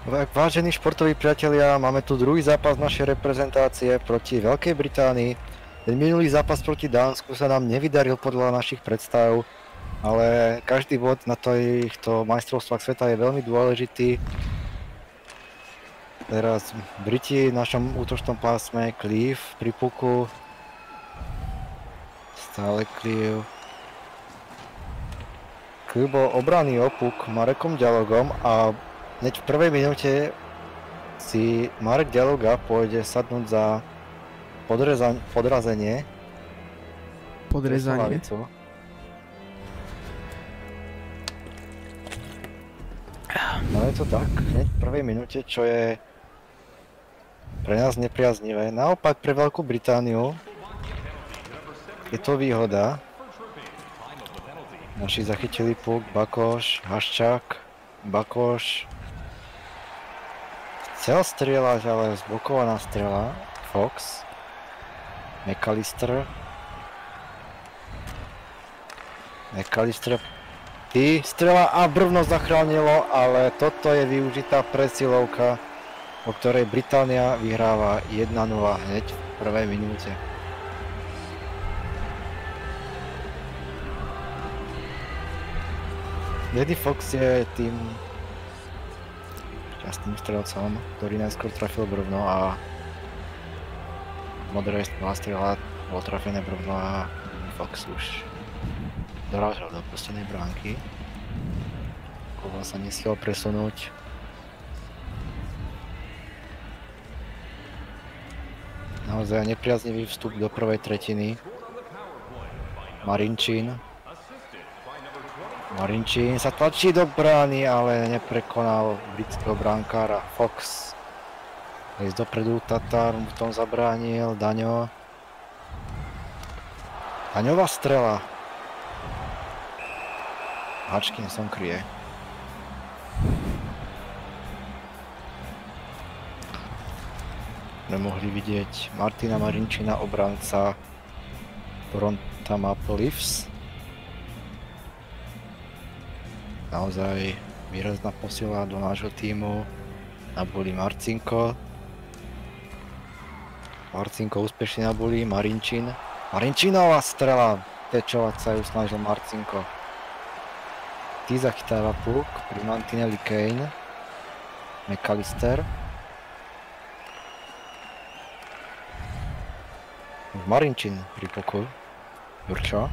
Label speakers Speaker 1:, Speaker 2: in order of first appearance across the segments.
Speaker 1: Vážení športoví priatelia, máme tu druhý zápas našej reprezentácie proti Veľkej Británii. Ten minulý zápas proti Dánsku sa nám nevydaril podľa našich predstav, ale každý bod na týchto majstrovstvách sveta je veľmi dôležitý. Teraz Briti v našom útočnom pásme, Cleave pri puku. Stále Cleave. Cleave bol obranný o puk Marekom Ďalogom a hneď v prvej minúte si Marek Ďaloga pôjde sadnúť za podrazenie.
Speaker 2: Podrezanie.
Speaker 1: No je to tak, hneď v prvej minúte, čo je pre nás nepriaznivé. Naopak pre Veľkú Britániu je to výhoda. Naši zachytili puk, Bakoš, Haščák, Bakoš. Chcel strieľať, ale zblokovaná strela. Fox. McAllister. Strela a brvno zachránilo, ale toto je využitá presilovka, o ktorej Británia vyhráva 1-0 hneď v prvej minúte. Eddie Fox je tým šťastným strelcom, ktorý najskôr trafil brvno a modrej strela bolo trafené brvno a Fox už dorážal do opustenej bránky. Koval sa nestiel presunúť. Naozaj nepriaznivý vstup do prvej tretiny. Marinčín sa tlačí do brány, ale neprekonal britského bránkára. Fox. Ísť dopredu, Tatar mu v tom zabránil. Daňo. Daňová strela. Hutchinson kryje. Nemohli vidieť Martina Marinčina, obranca Toronto Maple Leafs. Naozaj výrazná posila do nášho tímu. Nabuli Marcinko. Marcinko úspešne nabuli, Marinčin. Marinčinová strela! Tečovať sa ju snažil Marcinko. Tý zachytáva puk, pri mantineli Kane. McAllister. Marinčin pri puku. Jurčo.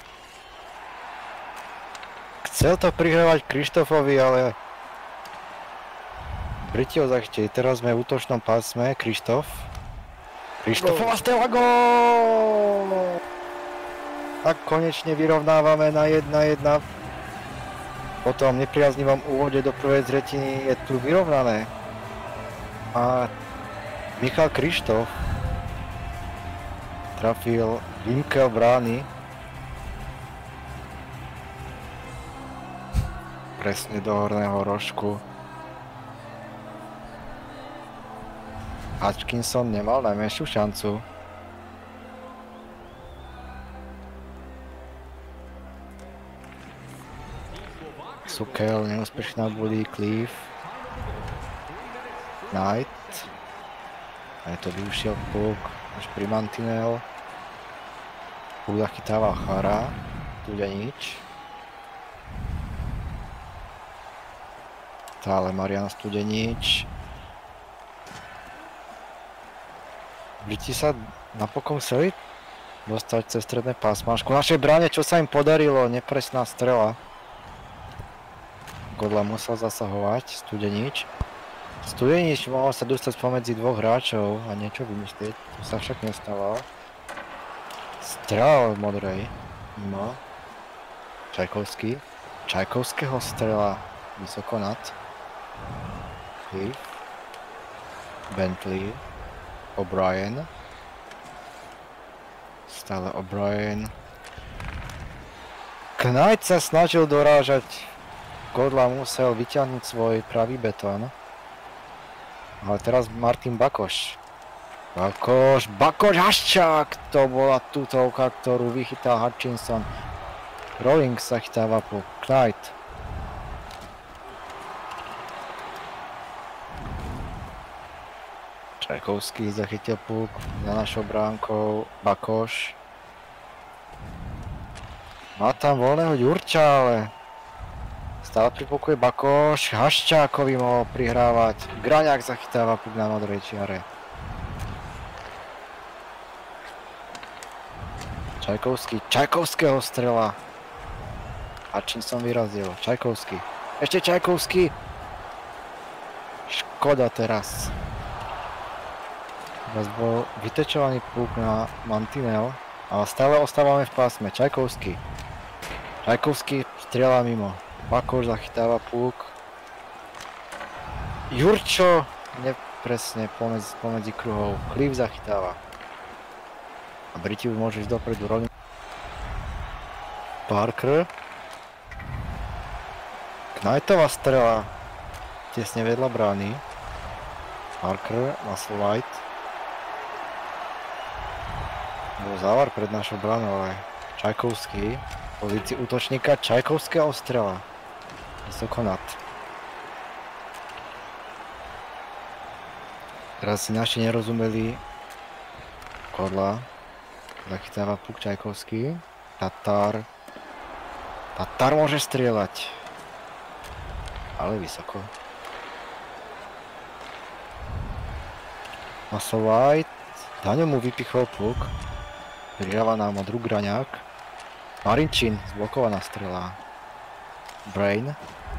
Speaker 1: Chcel to prihrávať Krištofovi, ale Briti ho zachytili. Teraz sme v útočnom pásme. Krištofova strela, gól! Tak konečne vyrovnávame na 1-1. Po tom nepriaznivom úvode do prvej tretiny je tu vyrovnané. A Michal Krištof trafil vinkel brány. Presne do horného rožku. Hutchinson nemal najmenšiu šancu. Sukel neúspešná budí, Cleave. Knight. A je to vyušiel puk, až pri mantinel. Puk zachytáva Chara. Studenič. Stále Marian Studenič. Briti sa napokon chceli dostať cez stredné pásmáčku. Našej bráne, čo sa im podarilo, nepresná strela. Godla musel zasahovať, Studenič. Studenič mohol sa dostať spomedzi dvoch hráčov a niečo vymyslieť, to sa však nestalo. Strela od modrej, mimo. Čajkovský. Čajkovského strela vysoko nad. Bentley. O'Brien. Stále O'Brien. Knight sa snažil dorážať. Godla musel vyťahnuť svoj pravý betón. Ale teraz Martin Bakoš. Bakoš, Haščák! To bola tutovka, ktorú vychytal Hutchinson. Rawlings sa chytáva po Knight. Čajkovský zachytil puk za našou bránkou. Bakoš. Má tam voľného Ďurča, ale stále pri puku je Bakoš. Haščákovi mohol prihrávať. Graňák zachytáva puk na modrej čiare. Čajkovský. Čajkovského strela. Hutchinson vyrazil. Čajkovský. Ešte Čajkovský. Škoda teraz. Teraz bol vytečovaný puk na mantinel, ale stále ostávame v pásme. Čajkovský. Čajkovský strieľa mimo. Bakoš zachytáva puk. Jurčo nepresne pomedzi kruhov. Cliff zachytáva. A Briti už môžu ísť dopredu rovne. Parker. Knightová strela. Tesne vedľa brány. Parker, Muscle White. Bol závar pred našou bránou, ale Čajkovský. V pozícii útočníka Čajkovského strela. Vysoko nad. Teraz si naši nerozumeli. Kodla. Zachytáva puk Čajkovský. Tatar. Tatar môže strieľať. Ale vysoko. Muscle White. Daňo mu vypichol puk. Prihráva na modrú Graňák. Marinčín. Zblokovaná strela. Brain.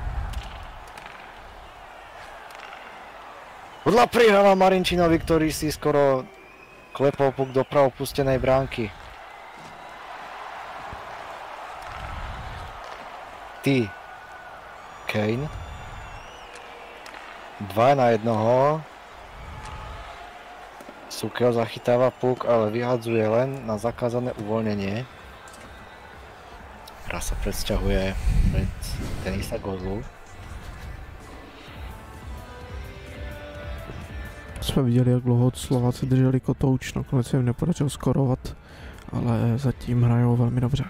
Speaker 1: Podľa prihráva Marinčínovi, ktorý si skoro klepol puk do pravopustenej bránky. Ty. Kane. 2-1. Sukel zachytáva puk, ale vyhadzuje len na zakázané uvoľnenie. Hra sa predsťahuje pred Denisa Godlu.
Speaker 2: Jsme viděli, jak dlouho Slováci drželi kotouč, nakonec se jim nepodařilo skorovat, ale zatím hrajou velmi dobře.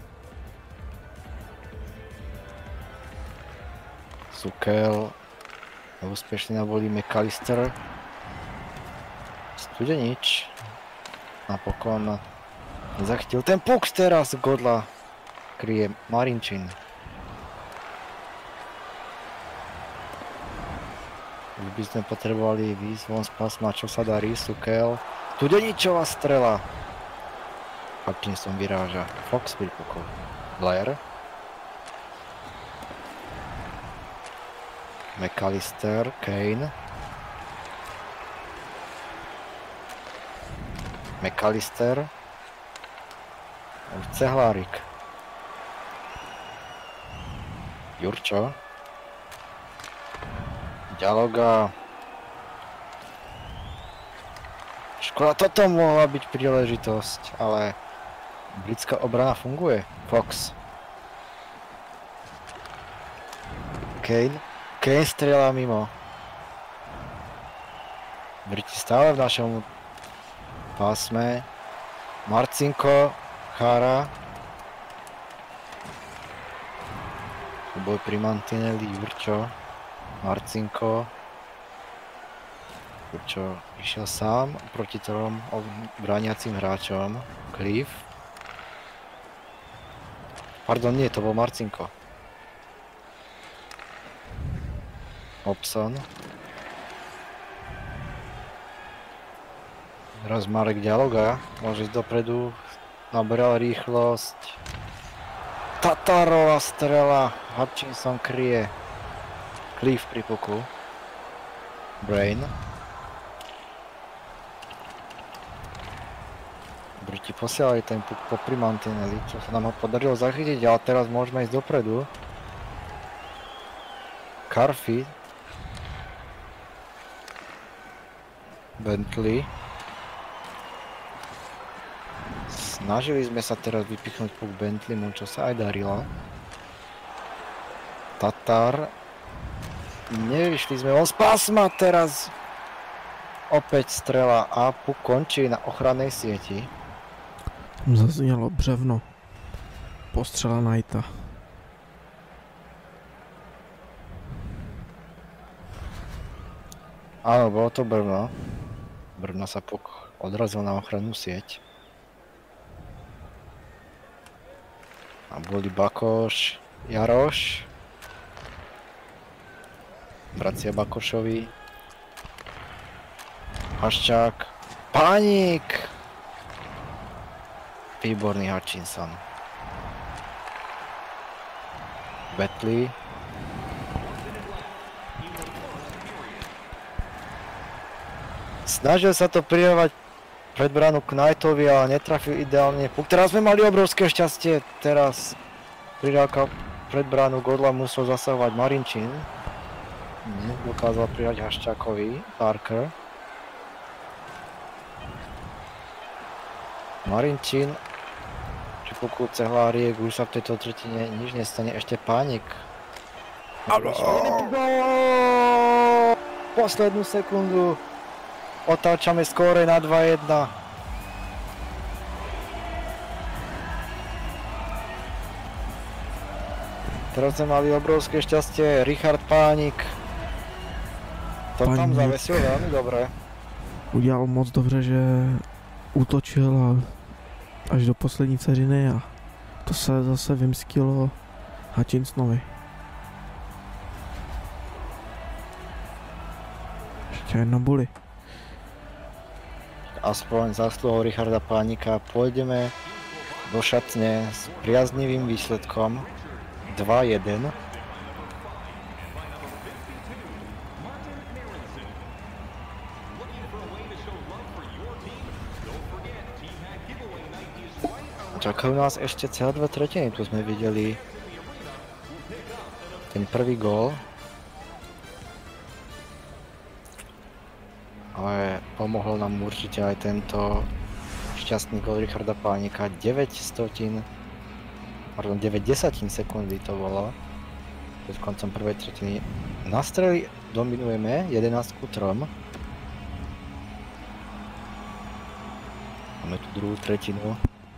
Speaker 1: Sukel. Neúspešne navolí McAllister. Studenič. Napokon nezachytil ten puk teraz Godla. Kryje Marinčín. Už by sme potrebovali výjsť von z pásma, čo sa darí. Sukel. Studeničová strela. Hutchinson vyráža. Fox pri puku. Blair. McAllister, Kane. McAllister. Už Cehlárik. Jurčo. Dialoga. Škoda, toto mohla byť príležitosť, ale britská obrana funguje. Fox. Kane. Kane strieľa mimo. Briti stále v našom pásme. Marcinko, Chára. Boj pri mantineli, Jurčo. Marcinko. Jurčo išiel sám proti trom brániacim hráčom. Cliff. Pardon, nie, to bol Marcinko. Hobson. Teraz Marek Dialoga môže ísť dopredu, naberal rýchlosť. Tatarová strela, Hutchinson kryje. Cliff pri puku. Brain. Briti posielali ten puk popri mantineli, čo sa nám ho podarilo zachytiť, ale teraz môžeme ísť dopredu. Carfi. Bentley. Snažili sme sa teraz vypichnúť puk Bentleymu, čo sa aj darilo. Tatar. Nevyšli sme von z pásma, teraz opäť strela a puk končí na ochrannej sieti.
Speaker 2: Zaznělo břevno. Postřela Knighta.
Speaker 1: Áno, bolo to brvno. Brna sa odrazil na ochrannú sieť. A boli Bakoš, Jaroš. Bratia Bakošovi. Haščák. Pánik! Výborný Hutchinson. Betley. Snažil sa to pridávať pred bránu Knightovi, ale netrafil ideálne puk. Teraz sme mali obrovské šťastie. Teraz pridávka pred bránu Godla musel zasahovať Marinčín. Dokázal pridať Haščákovi. Parker. Marinčín. Pri puku Cehláriek už sa v tejto tretine nič nestane. Ešte Pánik. Poslednú sekundu. Otáčame skóre na 2-1. Teraz sme mali obrovské šťastie. Richard Pánik. To tam zavesil veľmi dobre.
Speaker 2: Udělal moc dobře, že útočil až do poslední vteřiny a to se zase vymstilo Hutchinsonovi. Ještě jedna bully.
Speaker 1: Aspoň zásluhou Richarda Pánika pôjdeme do šatne s priaznivým výsledkom 2-1. Čakajú nás ešte celé 2 tretiny, tu sme videli ten prvý gól. Ale pomohol nám určite aj tento šťastný gól Richarda Pánika. 9 desatín sekundy to bolo. Pred koncom prvej tretiny. Na strely dominujeme 11-3. Máme tu druhú tretinu.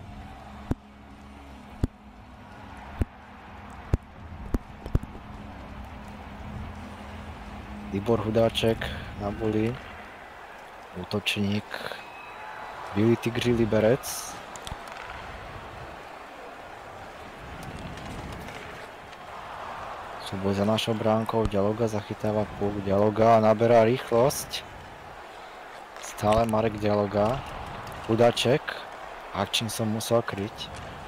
Speaker 1: Libor Hudáček na buli. Útočník Billy Tigri Liberec. Súboj za našou bránkou, Dialoga zachytáva puk, Dialoga naberá rýchlosť. Stále Marek Dialoga. Hudáček. Hutchinson musel kryť.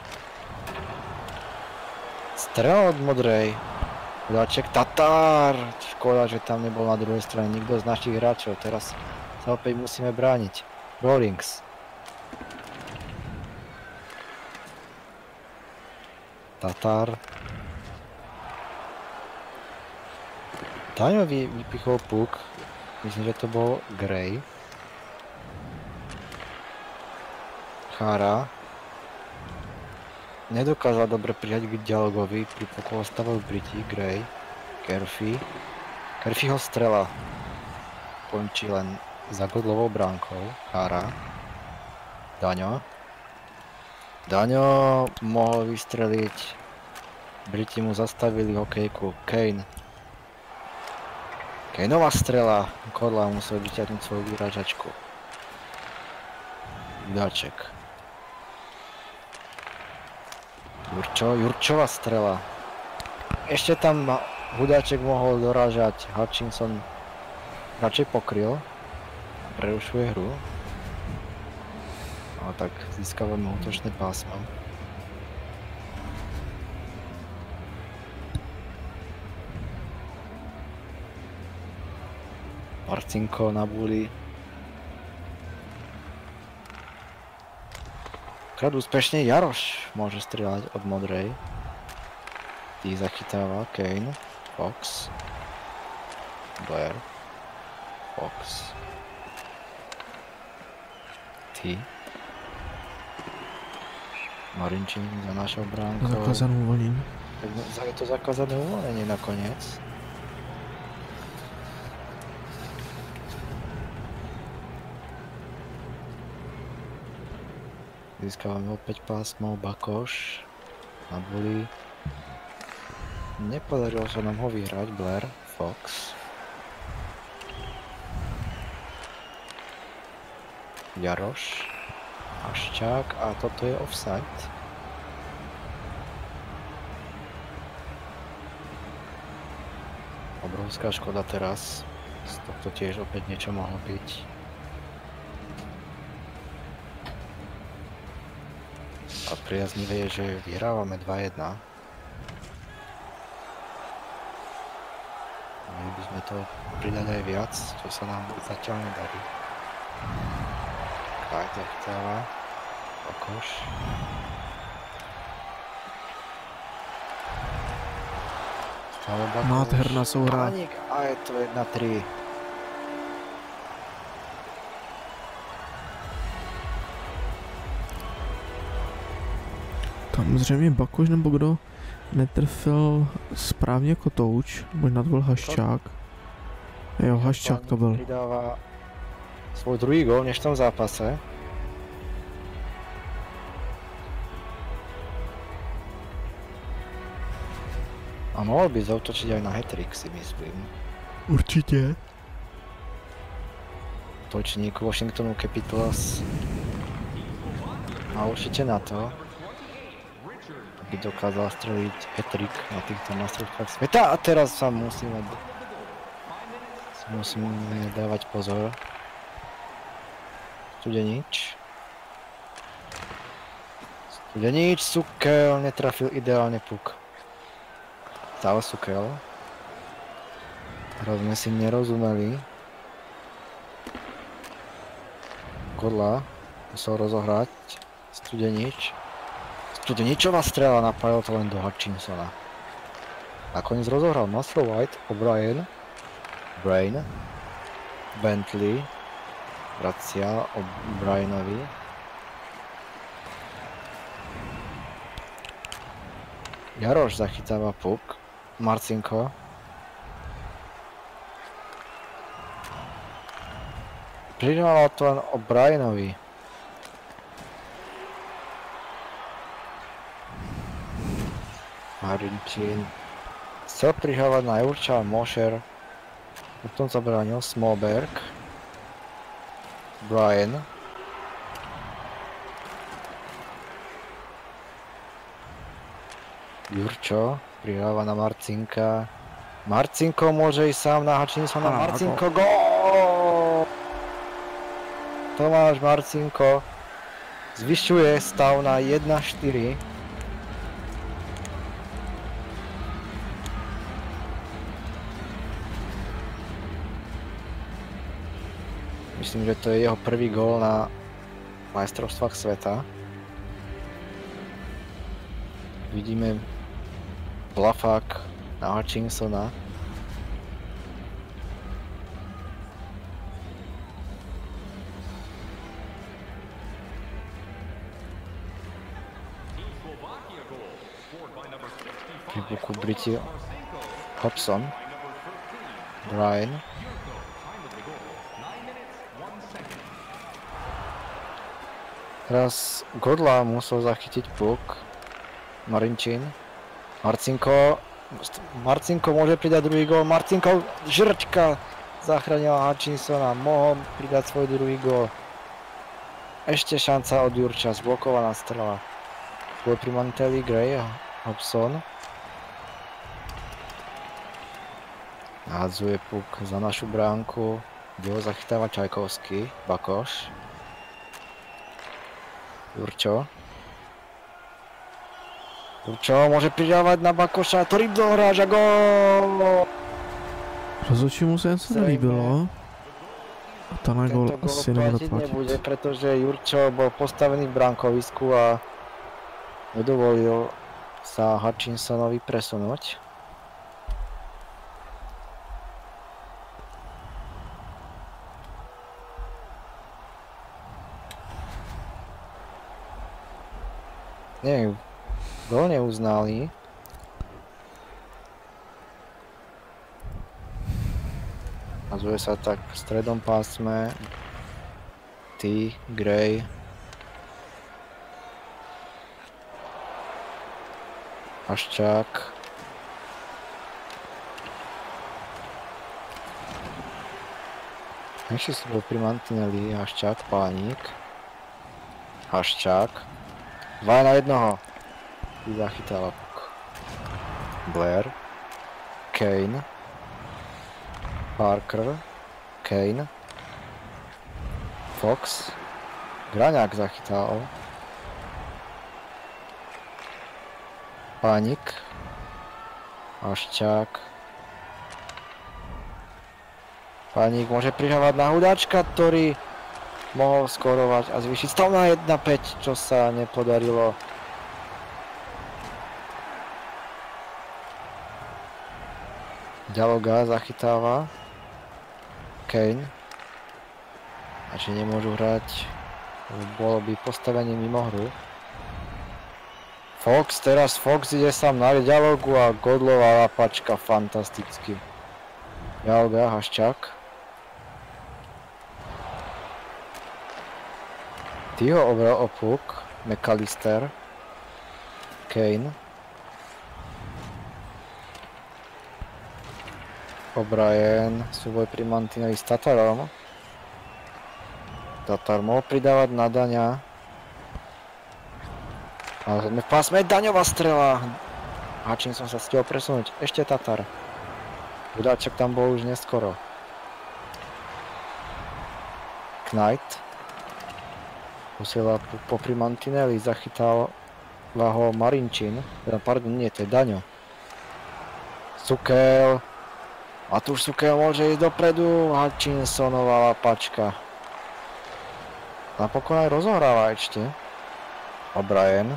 Speaker 1: Strel od modrej. Hudáček, Tatár. Škoda, že tam nebol na druhej strane nikto z našich hráčov. Teraz sa opäť musíme brániť. Rawlings. Tatár. Taňo vypichol puk. Myslím, že to bol Gray. Chára. Nedokázal dobre prijať k Dialogovi. Pri puku stavil Briti. Gray. Kerfi. Kerfiho strela končí len za Godlovou bránkou. Chára. Daňo. Daňo mohol vystreliť. Briti mu zastavili hokejku. Kane. Kaneová strela. Godla musel vyťahnuť svoju vyrážačku. Hudáček. Jurčová strela. Ešte tam Hudáček mohol dorážať. Hutchinson radšej pokryl. Prerušuje hru. A tak získavame útočné pásmo. Marcinko na buli. Krát úspešne Jaroš môže strieľať od modrej. Tý zachytáva Kane. Fox. Blair. Fox. Ty. Marinčín za našou bránkou.
Speaker 2: Zakázané uvolnění.
Speaker 1: Je to zakázané uvolnění nakoniec. Získávame opäť pásmo. Bakoš. Na buli. Nepodarilo sa nám ho vyhrať. Blair. Fox. Jaroš. Haščák a toto je offside. Obrovská škoda teraz. Z tohto tiež opäť niečo mohlo byť. A priaznivé je, že vyhrávame 2-1. Mali by sme to pridať aj viac, čo sa nám zatiaľ nedarí. Kajt zachytáva. Bakoš. Stále Bakoš.
Speaker 2: Nádherná souhra.
Speaker 1: Pánik a je to 1-3.
Speaker 2: Tam zřejmě Bakoš nebo kdo netrfil správně kotouč, možná to byl Haščák. Jo, Haščák to byl.
Speaker 1: Pridáva svoj druhý gól v dnešnom zápase. A mohol by zautočiť aj na hat-trick, si myslím.
Speaker 2: Určitě.
Speaker 1: Točník Washingtonu Capitals má určite na to, aby dokázal streliť hat-trick na týchto mastrovstvách sveta. A teraz sa musíme dávať pozor. Studenič, Sukel netrafil ideálne puk. Stále Sukel. Teraz sme si nerozumeli. Godla musel rozohrať. Studeničová strela napájala to len do Hutchinsona. Nakoniec rozohral Musselwhite, O'Brien, Brain, Bentley, vracia O'Brienovi. Jaroš zachytáva puk. Marcinko. Pridával to len O'Brienovi. Marinčín chcel prihrávať na Jurča, Mošer. Potom zabránil Smallberg. Brian. Jurčo prihráva na Marcinka. Marcinko môže ísť sám na Hutchinsona. Marcinko, gól! Tomáš Marcinko zvyšuje stav na 1-4. Myslím, že to je jeho prvý gól na majstrovstvách sveta. Vidíme Blafák na Hutchinsona. Pri puku Briti Hobson. Brian. Teraz Godla musel zachytiť puk. Marinčín. Marcinko môže pridať druhý gól. Marcinko, žrčka zachránila Hutchinsona. Mohol pridať svoj druhý gól. Ešte šanca od Jurča. Zblokovaná strela. Bol pri Mantelli, Gray, Hobson. Hádzuje puk za našu bránku, kde ho zachytáva Čajkovský, Bakoš. Jurčo môže pridávať na Bakoša, ktorý dohráža gól!
Speaker 2: Rozhodčímu se něco nelíbilo. A to na gól asi nebude platit.
Speaker 1: Nebude, pretože Jurčo bol postavený v bránkovisku a nedovolil sa Hutchinsonovi presunúť. Nie, gól neuznali. Nazuje sa tak v strednom pásme. T, Gray. Haščák. Ešte sú bol pri Mantinelli, Haščák, Pánik. Haščák. 2 na 1. Zachytáva puk. Blair. Kane. Parker. Kane. Fox. Graňák zachytal. Pánik. Haščák. Pánik môže prihrávať na Hudáčka, ktorý mohol skorovať a zvýšiť stav na 1-5, čo sa nepodarilo. Dialoga zachytáva. Kane. A či nemôžu hrať, bolo by postavenie mimo hru. Fox, teraz Fox ide sám na dialogu a Godlová lapačka fantasticky. Dialoga, Haščák. Tyho obral o puk, McAllister. Kane. O'Brien, súboj pri Mantinelli s Tatarom. Tatar mohol pridávať na Daňa. Ale sme v pásme, Daňová strela. Hutchinson sa stihol presunúť, ešte Tatar. Hudáček tam bol už neskoro. Knight. Posiela popri Mantinelli, zachytal ho Marinčín. Pardon, nie, to je Daňo. Sukel. A tu už Sukel môže ísť dopredu. Hutchinsonová lapačka. Napokon aj rozohráva ešte. O'Brien.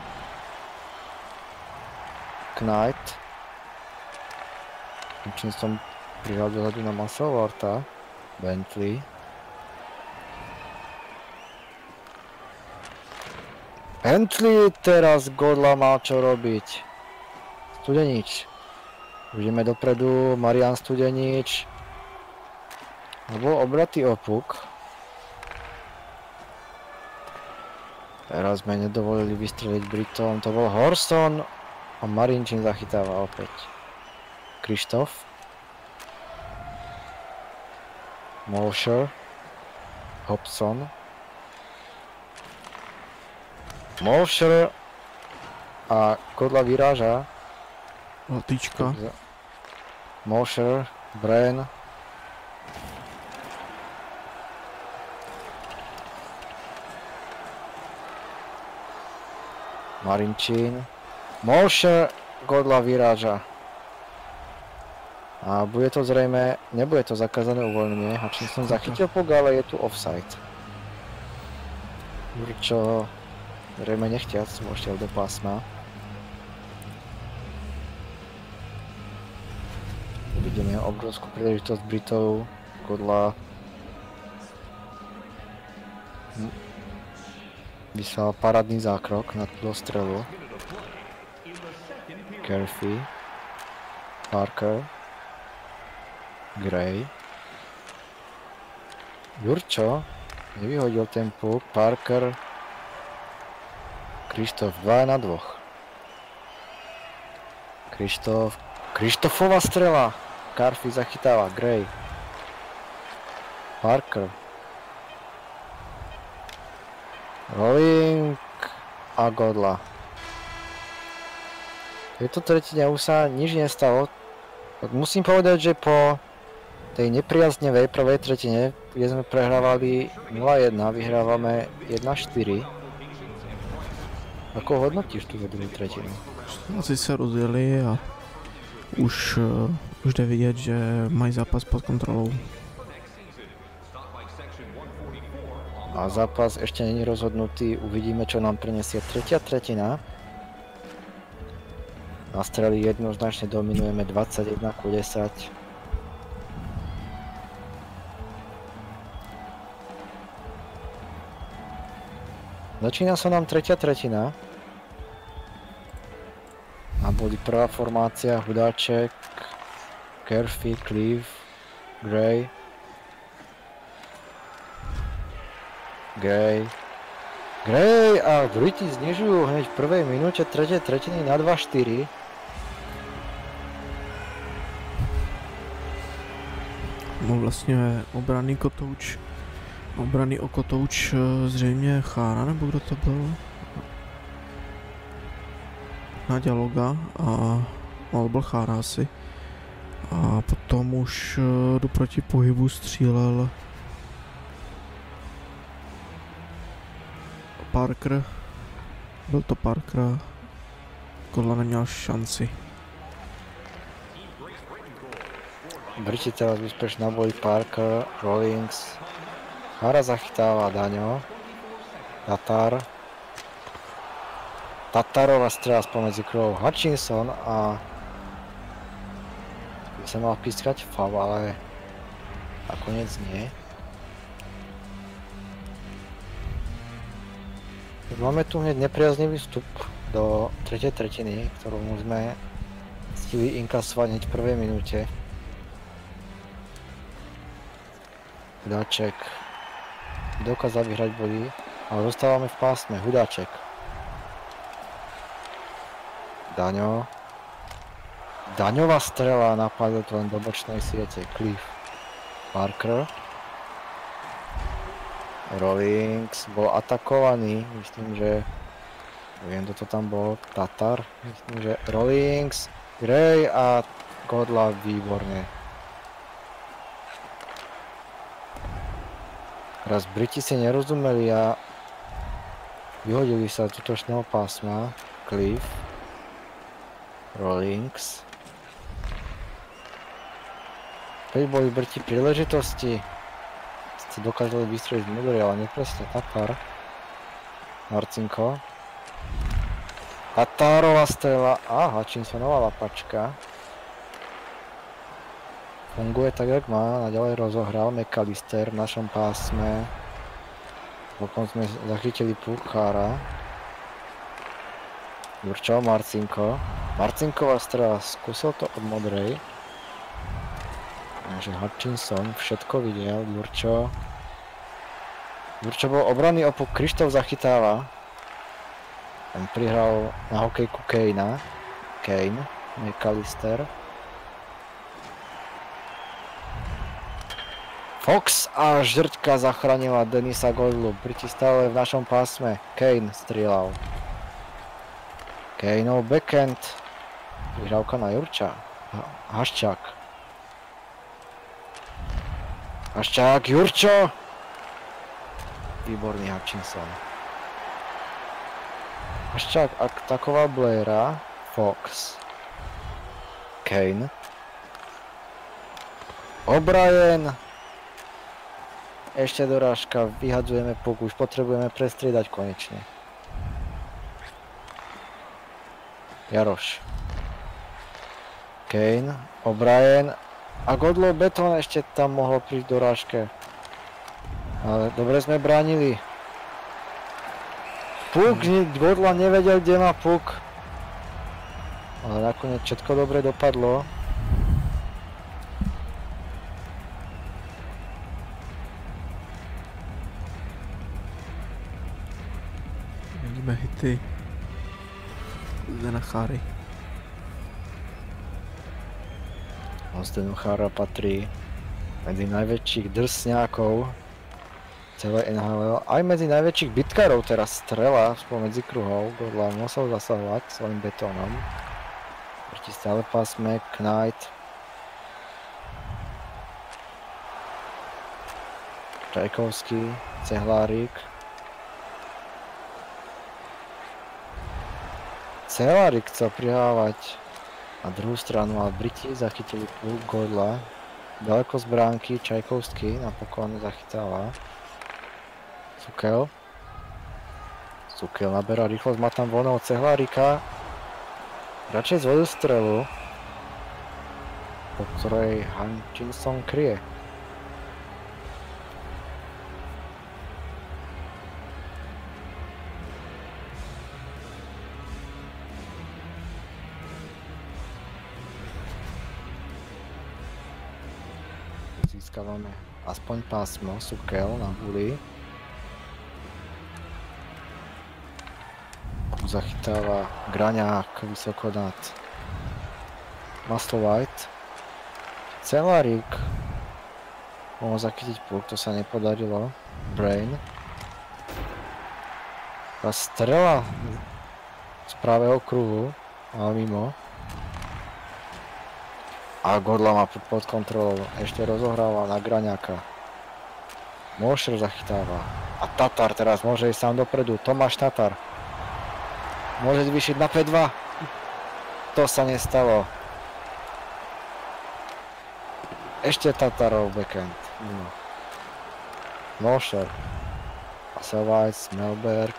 Speaker 1: Knight. Hutchinson prihľad dozadu na Musselwarta. Bentley. Bentley, teraz Godla mal čo robiť. Studenič. Ideme dopredu, Marian Studenič. Bol obratý o puk. Teraz sme nedovolili vystreliť Britom, to bol Horson. A Marinčín zachytáva opäť. Krištof. Mosher. Hobson. Mosher. A Godla vyráža.
Speaker 2: Latička.
Speaker 1: Mosher, Bren. Marinčín. Mosher, Godla vyráža. A bude to zrejme, nebude to zakázané uvoľnenie. Hutchinson zachytil puk, ale je tu offside. Čo zrejme nechtiac, môžete do pásma. Vidíme obrovskú príležitosť Britov. Godla vyslal parádny zákrok na tú strelu. Kerfi. Parker. Gray. Jurčo nevyhodil ten puk. Parker. Krištof 2 na 2. Krištofová strela. Carfi zachytáva, Gray. Parker. Rolling a Godla. V tejto tretine už sa nič nestalo. Tak musím povedať, že po tej nepriaznevej prvej tretine, kde sme prehrávali 0-1, vyhrávame 1-4. Ako hodnotíš tú druhú tretinu?
Speaker 2: Asi sa rozjeli a už jde vidět, že mají zápas pod kontrolou.
Speaker 1: A zápas ešte není rozhodnutý, uvidíme, čo nám prinesie tretia tretina. Na strely jednoznačne dominujeme 21-10. Začína sa nám tretia tretina. A boli prvá formácia, Hudáček, Kerfi, Cleave, Gray. Gray a Briti znižujú hneď v prvej minúte tretej tretiny na 2-4.
Speaker 2: No vlastně obranný okotouč zřejmě Chára, nebo kdo to byl? Nadia Loga ale byl Chára asi. A potom už do proti pohybu střílel Parker. Byl to Parker. Kodla neměl šanci.
Speaker 1: Briti teraz úspešná boli Parker, Rawlings. Chára zachytáva Daňo. Tatarova strela spomedzi kruhov Hutchinson a by sa mal pískať faul, ale nakoniec nie. Máme tu hneď nepriaznivý vstup do tretej tretiny, ktorú sme stihli inkasovať hneď v prvej minúte. Hudáček dokázal vyhrať body, ale zostávame v pásme. Hudáček. Daňo. Daňová strela napadla to len do bočnej siete. Cliff. Parker. Rawlings bol atakovaný. Myslím, že... Neviem, kto to tam bol. Tatar. Myslím, že Rawlings, Gray a Godla výborne. Raz Briti si nerozumeli a vyhodili sa z útočného pásma. Cliff. Rawlings. Keď boli Briti príležitosti, ste dokázali vystreliť modrý, ale nepresne Tatar. Marcinko. Tatárová strela a Hutchinsonová lapačka. Funguje tak, jak má. Naďalej rozohral McAllister v našom pásme. Potom sme zachytili Púchára. Jurčo, Marcinko. Marcinková strela, skúsil to od modrej. Takže Hutchinson všetko videl. Jurčo bol obranný opuk, Krištof zachytáva. Ten prihral na hokejku Kane, McAllister. Fox a žrťka zachránila Denisa Godlu. Briti stále v našom pásme. Kane strieľal. Kaneov backhand. Vyhrávka na Jurča. Haščák. Jurčo! Výborný Hutchinson. Haščák atakoval Blaira. Fox. Kane. O'Brien. Ešte dorážka, vyhadzujeme puk, už potrebujeme prestriedať konečne. Jaroš. Kane, O'Brien a Godlo Beton ešte tam mohlo prísť dorážke. Ale dobre sme bránili. Puk, Godla nevedel, kde má puk. Ale nakoniec všetko dobre dopadlo.
Speaker 2: Vidíme hity Zdena Cháry.
Speaker 1: Zdeno Chára patrí medzi najväčších drsňákov celé NHL, aj medzi najväčších bitkárov. Teraz strela spomedzi kruhov. Godla musel zasahovať svojím betónom. Proti stále pásme, Knight. Čajkovský, Cehlárik. Cehlárik chcel prihávať na druhú stranu, ale Briti zachytili puk Godla. Ďaleko z bránky, Čajkovský napokon zachytáva. Sukel naberá rýchlosť, má tam voľného Cehlárika. Radšej zvolil strelu, po ktorej Hutchinson kryje. Získavame aspoň pásmo, Sukel na huli. Zachytáva Graňák vysoko nad Musselwhite. Cehlarík Mohol zachytiť puk, to sa nepodarilo. Brain. Tá strela z pravého kruhu, ale mimo. A Godla má pod kontrolou. Ešte rozohráva na Graňaka. Mošer zachytáva. A Tatar teraz môže ísť sám dopredu. Tomáš Tatar. Môže zvýšiť na 5-2. To sa nestalo. Ešte Tatarov backhand. Mimo. Mošer. Passelweiss, Melberg.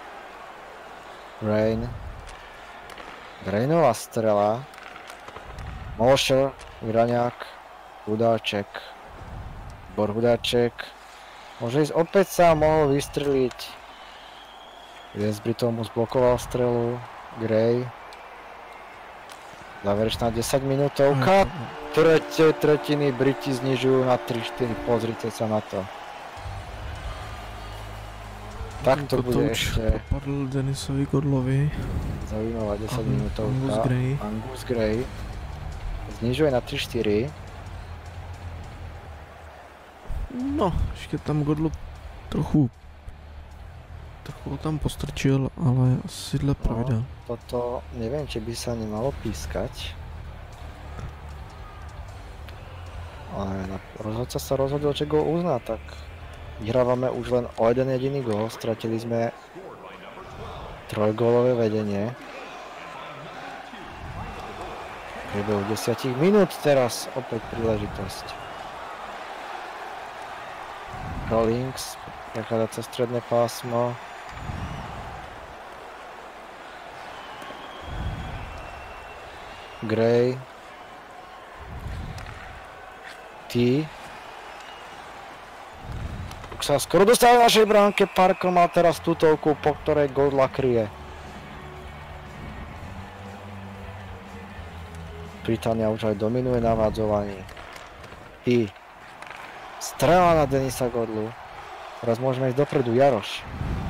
Speaker 1: Rain. Rainová strela. Mošer, Graňák, Hudáček. Bor Hudáček. Môže ísť opäť sám, mohol vystreliť. Viesbry tomu zblokoval strelu. Gray. Záverečná 10 minútovka. Tretie tretiny Briti znižujú na 3-4. Pozrite sa na to. Tak to bude ešte.
Speaker 2: Popadl Denisovi Godlovi.
Speaker 1: Zaujímavá 10 minútovka.
Speaker 2: Angus Gray.
Speaker 1: Angus Gray. Znižuje na 3-4.
Speaker 2: No, ještě tam Godlo trochu ho tam postrčil, ale asi dle pravidel.
Speaker 1: Toto neviem, či by sa nemalo pískať. Ale rozhodca sa rozhodol, že gól uzná, tak vyhrávame už len o jeden jediný gól. Stratili sme trojgólové vedenie. V priebehu 10 minút teraz opäť príležitosť. Rawlings prechádza cez stredné pásmo. Gray. T. Už sa skoro dostáva v našej bránke. Parker má teraz tutovku, po ktorej Godla kryje. Británia už aj dominuje na vádzovaní. T. Strela na Denisa Godlu. Teraz môžeme ísť dopredu. Jaroš.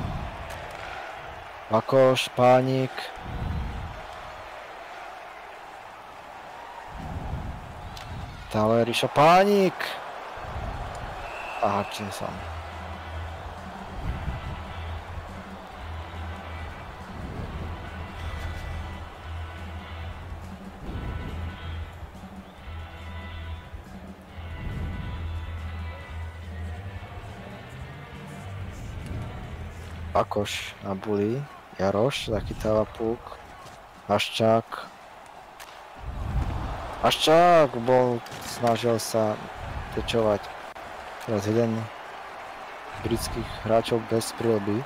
Speaker 1: Bakoš, Pánik. Stále Ríša Pánik. A Hutchinson. Bakoš na buli. Jaroš zachytáva puk. Haščák. Haščák snažil sa tečovať. Teraz jeden britských hráčov bez prilby.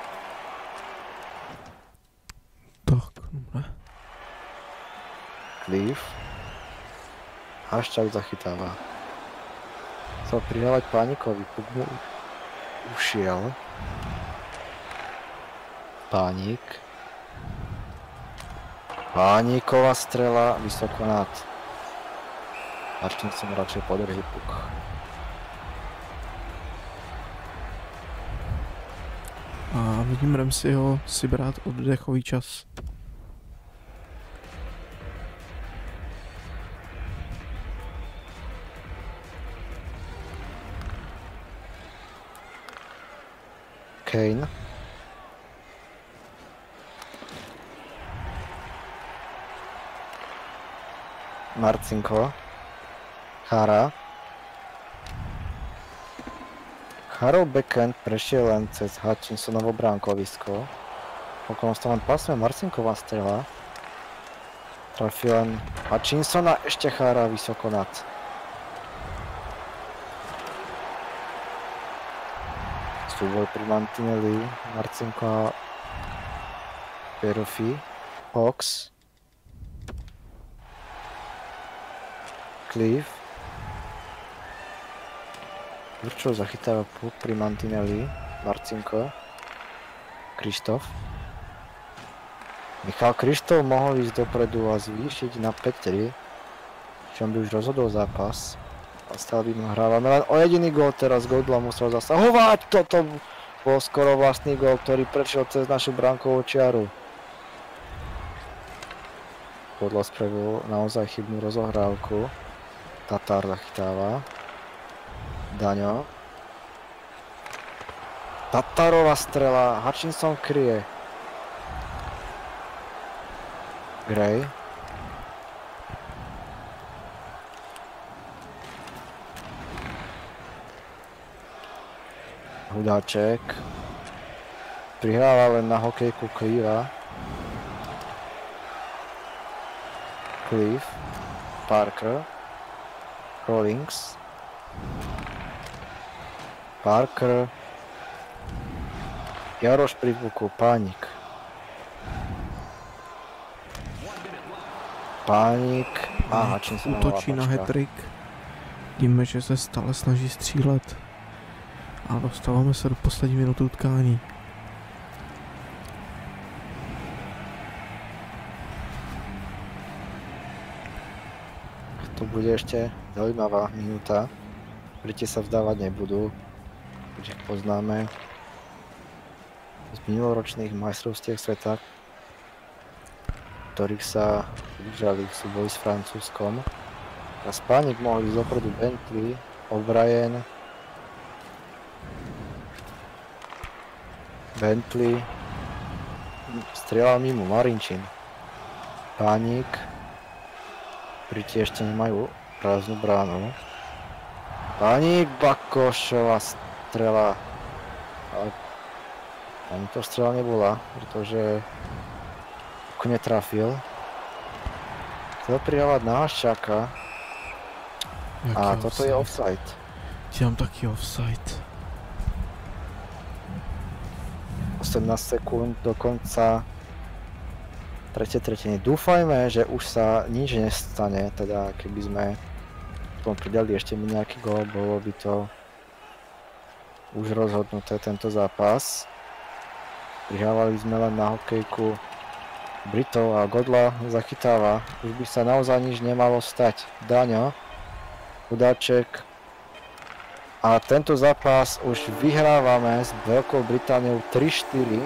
Speaker 2: Tak, dobre.
Speaker 1: Cliff. Haščák zachytáva. Chcel prihávať Pánikovi. Puk mu ušiel. Pánik. Pániková strela vysoko nad. Hutchinson radšej podrží puk.
Speaker 2: A vidím Ramseyho si brát oddechový čas.
Speaker 1: Kane. Marcinko. Chara. Charov backhand prešiel len cez Hutchinsonovo bránkovisko. V okolnostnom pásme Marcinková strela. Trafil len Hutchinsona, ešte Chara vysoko nad. Súboj pri mantineli. Marcinko a Perufi. Hawks. Cliff. Určo zachytáva puk pri mantineli. Marcinko. Krištof. Michal Krištof mohol ísť dopredu a zvýšiť na 5-3. Čom by už rozhodol zápas. A stále by mu hrávame len o jediný gól teraz. Godla musel zasahovať. Toto bol skoro vlastný gól, ktorý prešiel cez našu bránkovú čiaru. Godla spravil naozaj chybnú rozohrávku. Tatar zachytáva. Daňo. Tatarová strela, Hutchinson kryje. Gray. Hudáček. Prihráva len na hokejku Cliva. Cliff. Parker. Rawlings. Parker. Jaroš pri puku, Pánik. Pánik. Aha, čím sa
Speaker 2: útočí na hat-trick. Vidíme, že se stále snaží střílet. A dostáváme se do poslední minuty utkání.
Speaker 1: To bude ešte zaujímavá minúta. Briti sa vzdávať nebudú, keďže ich poznáme z minuloročných majstrovstiev sveta, ktorých sa udržali v súboji s Francúzskom. A Pánik mohol ísť dopredu Bentley, O'Brien, Bentley, strieľal mimo Marinčín, Pánik, Briti ešte nemajú prázdnu bránu. Pánik, Bakošová strela. Ani to strela nebola, pretože netrafil. Chcel prihávať na Haščáka. A toto je offside.
Speaker 2: Mám taký offside.
Speaker 1: 18 sekúnd do konca tretej tretiny. Dúfajme, že už sa nič nestane, teda keby sme pridali ešte nejaký gól, bolo by to už rozhodnuté tento zápas. Prihrávali sme len na hokejku Britov a Godla zachytáva. Už by sa naozaj nič nemalo stať. Daňo, Hudáček. A tento zápas už vyhrávame s Veľkou Britániou 3-4.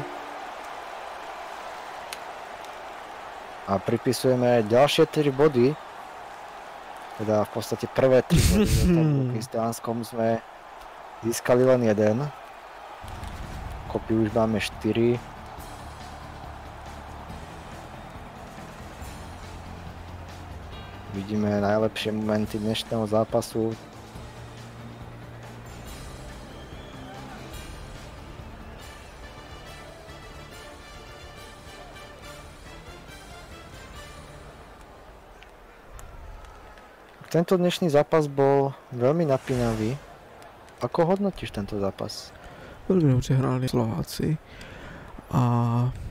Speaker 1: A pripisujeme ďalšie 3 body. Teda v podstate prvé 3 body. S Dánskom sme získali len 1. Kopy už máme 4. Vidíme najlepšie momenty dnešného zápasu. Tento dnešný zápas bol veľmi napínavý. Ako hodnotíš tento zápas?
Speaker 2: Velmi dobře hráli Slováci a